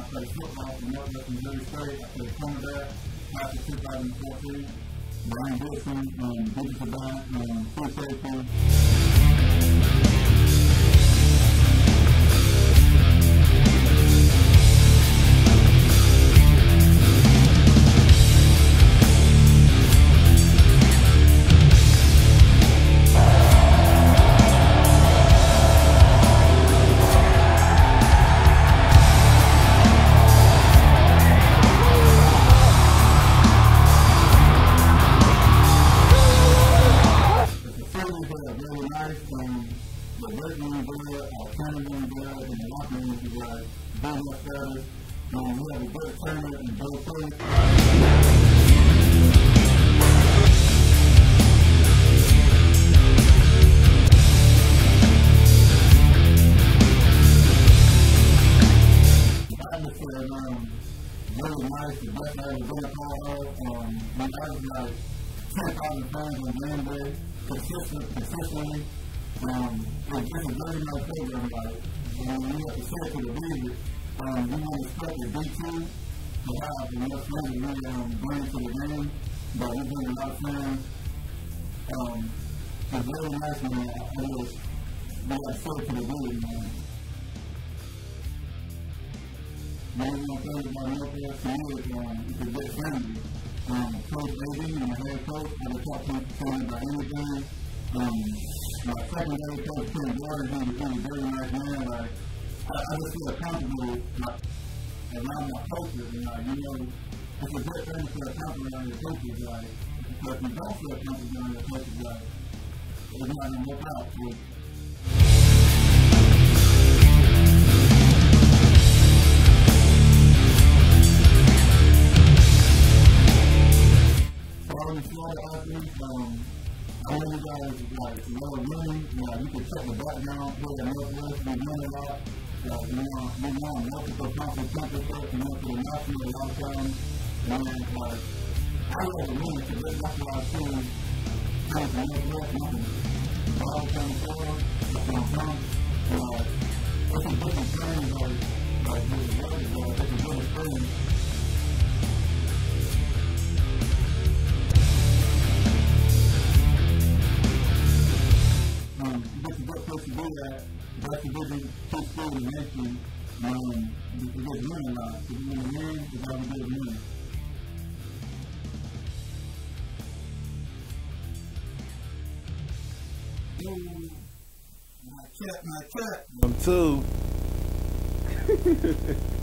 I played football for Northwest Missouri State. I played cornerback after 2014. Brian Wilson, defensive back, free safety. The weight room there, training room there, and the locker room is like building up status. We have a good trainer in Joe Curry. The atmosphere really nice. The best I ever been a part of. We average like 10,000 fans on game day, consistently. It's just a very nice program. Like, when you have to say it to the league, we want to expect the D2 to have enough fans to really bring to the game, but we bring a lot of fans. It's very nice when we have to say it to the league, man. One of the things about Northwest is it's a good family. Coach AD and the head coach, I would talk to him about anything. My secondary coach, Tim Gordon, he's a very nice man. Like, I just feel comfortable around my coaches. And, it's a good thing to feel comfortable around your coaches. Like, but if you don't feel comfortable around your coaches, like, it's not going to work out for you. I know you guys love winning. You can check the background play at Northwest. We win a lot. We won multiple conference championships. We went to the national a lot of times. And I love the winning because that's why I choose Northwest. Ball coming forward. That's what I'm from. It's a different thing. Like with the weather, it's a different thing. It's a good place to do that. That's a good two school in the nation. It's just winning a lot. If you want to win, it's all we do is win. My cat. 1, 2.